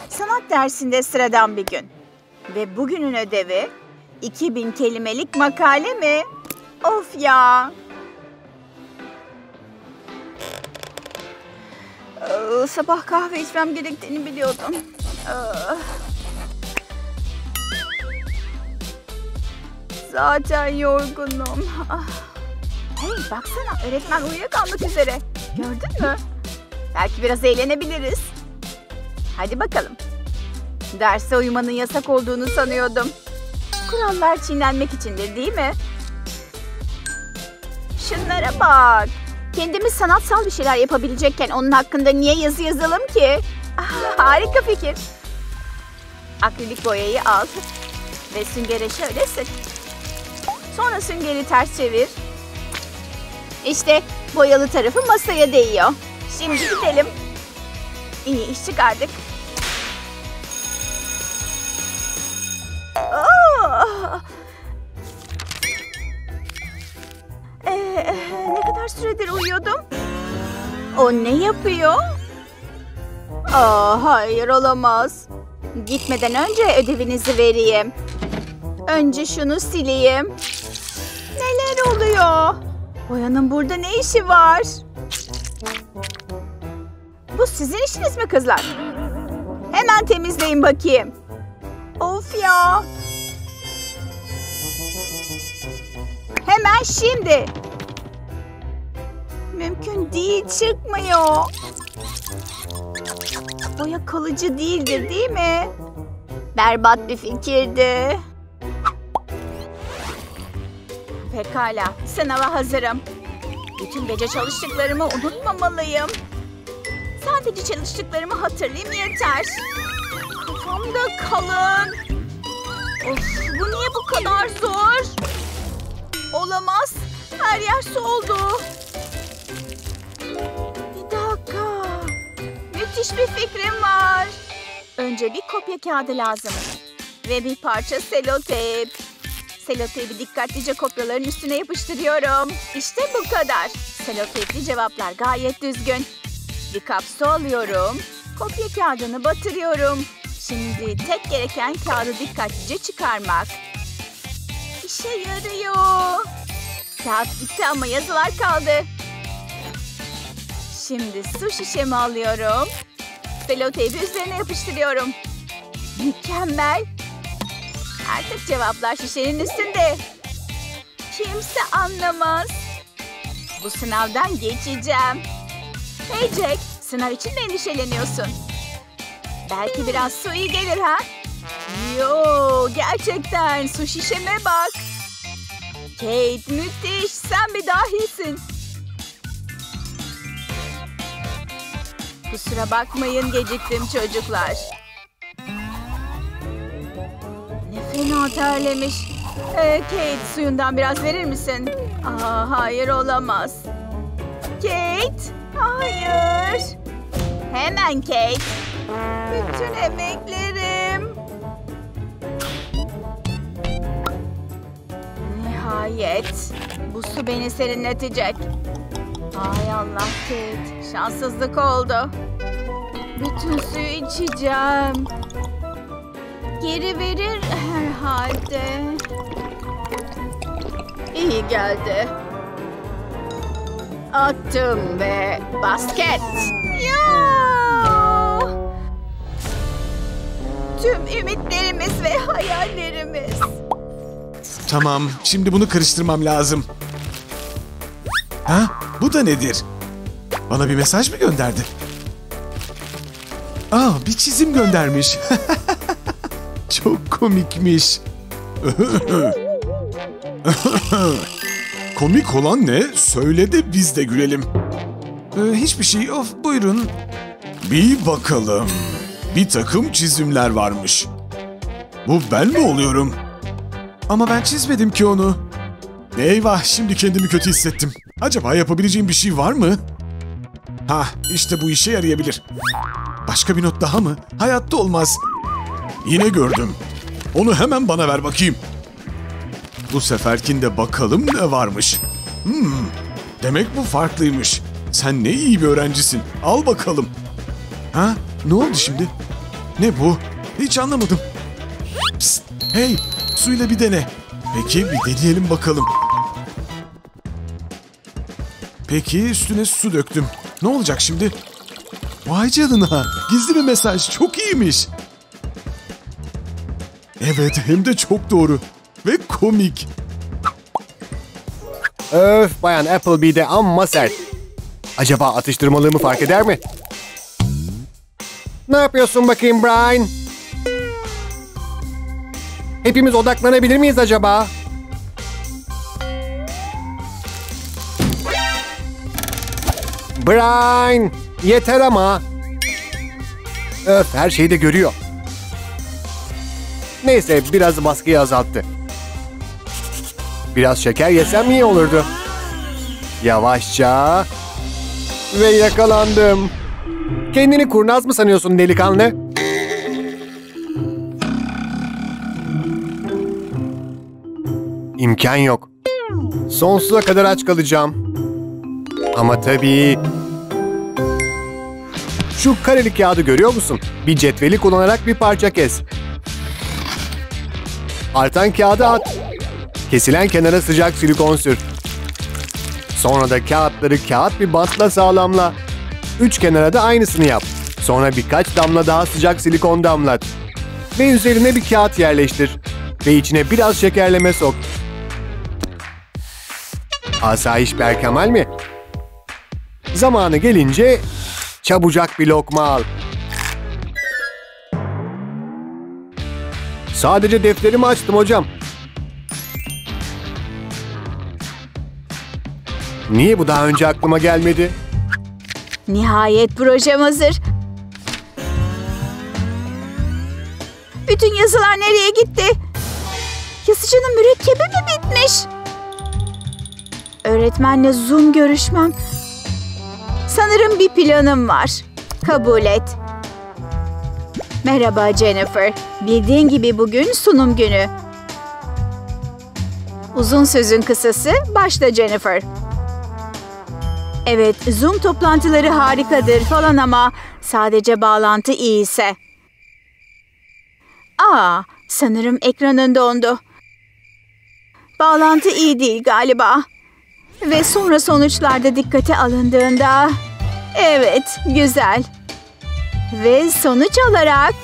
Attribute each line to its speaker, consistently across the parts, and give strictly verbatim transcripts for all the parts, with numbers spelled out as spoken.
Speaker 1: Sanat dersinde sıradan bir gün. Ve bugünün ödevi iki bin kelimelik makale mi? Of ya! Ee, sabah kahve içmem gerektiğini biliyordum. Ee, zaten yorgunum. Ah. Hey baksana, öğretmen uyuyakalmak üzere. Gördün mü? Belki biraz eğlenebiliriz. Hadi bakalım. Derse uyumanın yasak olduğunu sanıyordum. Kurallar çiğnenmek içindir, değil mi? Şunlara bak. Kendimiz sanatsal bir şeyler yapabilecekken onun hakkında niye yazı yazalım ki? Ah, harika fikir. Akrilik boyayı al ve süngere şöyle sık. Sonra süngeri ters çevir. İşte boyalı tarafı masaya değiyor. Şimdi gidelim. İyi iş çıkardık. Oh! Ee, ne kadar süredir uyuyordum? O ne yapıyor? Aa, hayır olamaz. Gitmeden önce ödevinizi vereyim. Önce şunu sileyim. Neler oluyor? Boyanın burada ne işi var? Bu sizin işiniz mi kızlar? Hemen temizleyin bakayım. Of ya. Hemen şimdi. Mümkün değil, çıkmıyor. Boya kalıcı değildir, değil mi? Berbat bir fikirdi. Pekala, sınava hazırım. Bütün gece çalıştıklarımı unutmamalıyım. Sadece çalıştıklarımı hatırlayayım yeter. Kafam da kalın. Of, bu niye bu kadar zor? Olamaz. Her yer soldu. Bir dakika. Müthiş bir fikrim var. Önce bir kopya kağıdı lazım. Ve bir parça seloteyp. Seloteypi dikkatlice kopyaların üstüne yapıştırıyorum. İşte bu kadar. Seloteypli cevaplar gayet düzgün. Bir kap su alıyorum. Kopya kağıdını batırıyorum. Şimdi tek gereken kağıdı dikkatlice çıkarmak. İşe yarıyor. Kağıt gitti ama yazılar kaldı. Şimdi su şişemi alıyorum. Seloteypi üzerine yapıştırıyorum. Mükemmel. Artık cevaplar şişenin üstünde. Kimse anlamaz. Bu sınavdan geçeceğim. Hey Jack, sınav için mi endişeleniyorsun? Belki biraz su iyi gelir ha? Yo, gerçekten su şişeme bak. Kate, müthiş, sen bir dahisin. Kusura bakmayın, geciktim çocuklar. Ne fena terlemiş. Ee, Kate, suyundan biraz verir misin? Aa, hayır olamaz. Kate, hayır. Hemen Kate. Bütün emeklerim. Nihayet. Bu su beni serinletecek. Ay Allah Kate. Şanssızlık oldu. Bütün suyu içeceğim. Geri verir herhalde. İyi geldi. Attım ve basket. Ya! Tüm ümitlerimiz ve hayallerimiz.
Speaker 2: Tamam, şimdi bunu karıştırmam lazım. Ha? Bu da nedir? Bana bir mesaj mı gönderdi? Aa, bir çizim göndermiş. Çok komikmiş. Komik olan ne? Söyle de biz de gülelim. Ee, hiçbir şey. Of, buyurun. Bir bakalım. Bir takım çizimler varmış. Bu ben mi oluyorum? Ama ben çizmedim ki onu. Eyvah, şimdi kendimi kötü hissettim. Acaba yapabileceğim bir şey var mı? Hah, işte bu işe yarayabilir. Başka bir not daha mı? Hayatta olmaz. Yine gördüm. Onu hemen bana ver bakayım. Bu seferkinde bakalım ne varmış. Hmm, demek bu farklıymış. Sen ne iyi bir öğrencisin. Al bakalım. Ha? Ne oldu şimdi? Ne bu? Hiç anlamadım. Psst, hey, suyla bir dene. Peki bir deneyelim bakalım. Peki üstüne su döktüm. Ne olacak şimdi? Vay canına, gizli bir mesaj, çok iyiymiş. Evet, hem de çok doğru ve komik.
Speaker 3: Öf, Bayan Applebee'de amma sert. Acaba atıştırmalığımı fark eder mi? Ne yapıyorsun bakayım Brian? Hepimiz odaklanabilir miyiz acaba? Brian, yeter ama. Öf, her şeyi de görüyor. Neyse, biraz baskıyı azalttı. Biraz şeker yesem iyi olurdu. Yavaşça. Ve yakalandım. Kendini kurnaz mı sanıyorsun delikanlı? İmkan yok. Sonsuza kadar aç kalacağım. Ama tabii... Şu kareli kağıdı görüyor musun? Bir cetveli kullanarak bir parça kes. Artan kağıdı at. Kesilen kenara sıcak silikon sür. Sonra da kağıtları kağıt bir bantla sağlamla. Üç kenara da aynısını yap. Sonra birkaç damla daha sıcak silikon damlat. Ve üzerine bir kağıt yerleştir. Ve içine biraz şekerleme sok. Asayiş berkemal mi? Zamanı gelince çabucak bir lokma al. Sadece defterimi açtım hocam. Niye bu daha önce aklıma gelmedi?
Speaker 1: Nihayet projem hazır. Bütün yazılar nereye gitti? Yazıcının mürekkebi mi bitmiş? Öğretmenle Zoom görüşmem. Sanırım bir planım var. Kabul et. Merhaba Jennifer. Bildiğin gibi bugün sunum günü. Uzun sözün kısası, başla Jennifer. Evet, Zoom toplantıları harikadır falan ama sadece bağlantı iyiyse. Aa, sanırım ekranın dondu. Bağlantı iyi değil galiba. Ve sonra sonuçlarda dikkate alındığında... Evet, güzel. Ve sonuç olarak...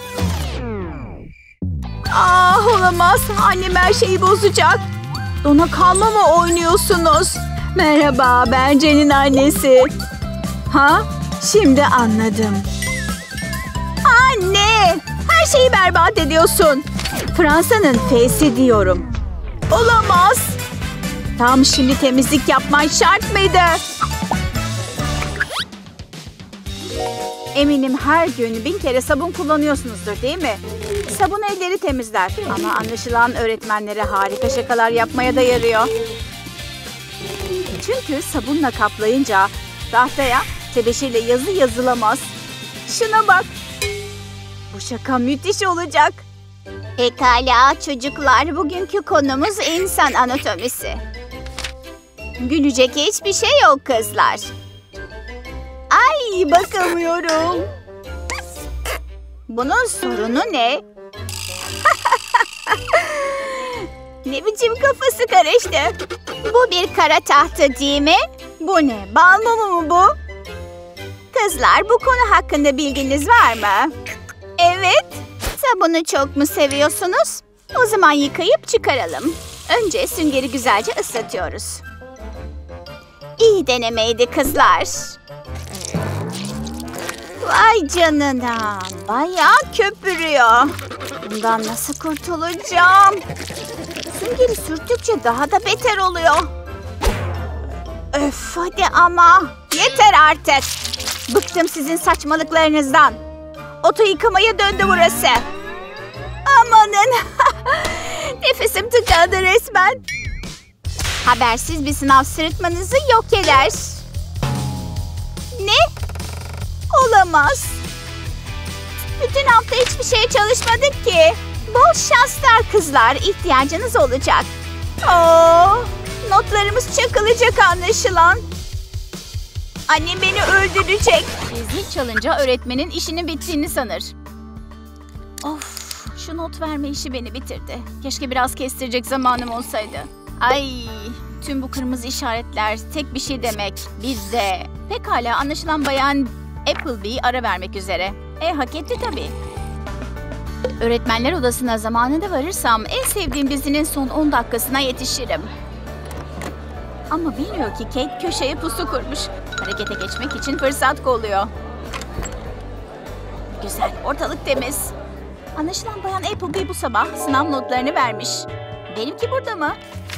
Speaker 1: Ah, olamaz. Annem her şeyi bozacak. Dona kalma mı oynuyorsunuz? Merhaba, ben Jen'in annesi. Ha? Şimdi anladım. Anne! Her şeyi berbat ediyorsun. Fransa'nın F'si diyorum. Olamaz. Tam şimdi temizlik yapman şart mıydı? Eminim her gün bin kere sabun kullanıyorsunuzdur değil mi? Sabun elleri temizler ama anlaşılan öğretmenlere harika şakalar yapmaya da yarıyor. Çünkü sabunla kaplayınca tahtaya tebeşirle yazı yazılamaz. Şuna bak. Bu şaka müthiş olacak. Pekala çocuklar, bugünkü konumuz insan anatomisi. Gülecek hiçbir şey yok kızlar. Ay, bakamıyorum. Bunun sorunu ne? Ne biçim kafası karıştı? Bu bir kara tahta değil mi? Bu ne? Bal mumu mu bu? Kızlar, bu konu hakkında bilginiz var mı? Evet. Sabunu çok mu seviyorsunuz? O zaman yıkayıp çıkaralım. Önce süngeri güzelce ıslatıyoruz. İyi denemeydi kızlar. Vay canına. Bayağı köpürüyor. Bundan nasıl kurtulacağım? Süngeri sürttükçe daha da beter oluyor. Öf, hadi ama. Yeter artık. Bıktım sizin saçmalıklarınızdan. Oto yıkamaya döndü burası. Amanın. Nefesim tıkandı resmen. Habersiz bir sınav sırıtmanızı yok eder. Ne? Olamaz. Bütün hafta hiçbir şeye çalışmadık ki. Bol şanslar kızlar. İhtiyacınız olacak. Oo, notlarımız çakılacak anlaşılan. Annem beni öldürecek. Zil çalınca öğretmenin işinin bittiğini sanır. Of, şu not verme işi beni bitirdi. Keşke biraz kestirecek zamanım olsaydı. Ay, tüm bu kırmızı işaretler tek bir şey demek. Bizde. Pekala, anlaşılan bayan Applebee ara vermek üzere. E hak etti tabii. Öğretmenler odasına zamanında varırsam en sevdiğim dizinin son on dakikasına yetişirim. Ama bilmiyor ki Kate köşeye pusu kurmuş. Harekete geçmek için fırsat kolluyor. Güzel, ortalık temiz. Anlaşılan bayan Applebee bu sabah sınav notlarını vermiş. Benimki burada mı?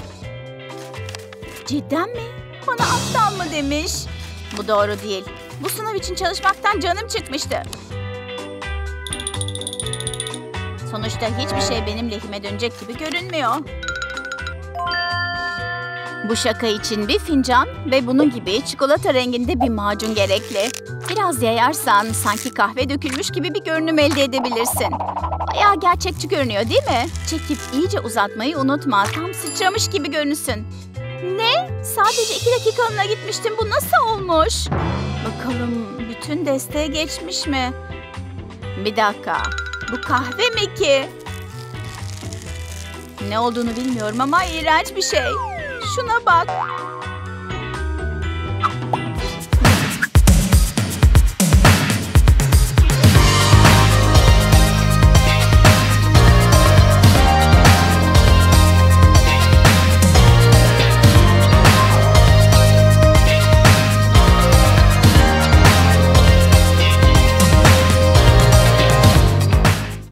Speaker 1: Cidden mi? Bana aptal mı demiş? Bu doğru değil. Bu sınav için çalışmaktan canım çıkmıştı. Sonuçta hiçbir şey benim lehime dönecek gibi görünmüyor. Bu şaka için bir fincan ve bunun gibi çikolata renginde bir macun gerekli. Biraz yayarsan sanki kahve dökülmüş gibi bir görünüm elde edebilirsin. Bayağı gerçekçi görünüyor değil mi? Çekip iyice uzatmayı unutma. Tam sıçramış gibi görünsün. Ne? Sadece iki dakikalığına gitmiştim. Bu nasıl olmuş? Bakalım bütün desteğe geçmiş mi? Bir dakika. Bu kahve mi ki? Ne olduğunu bilmiyorum ama iğrenç bir şey. Şuna bak.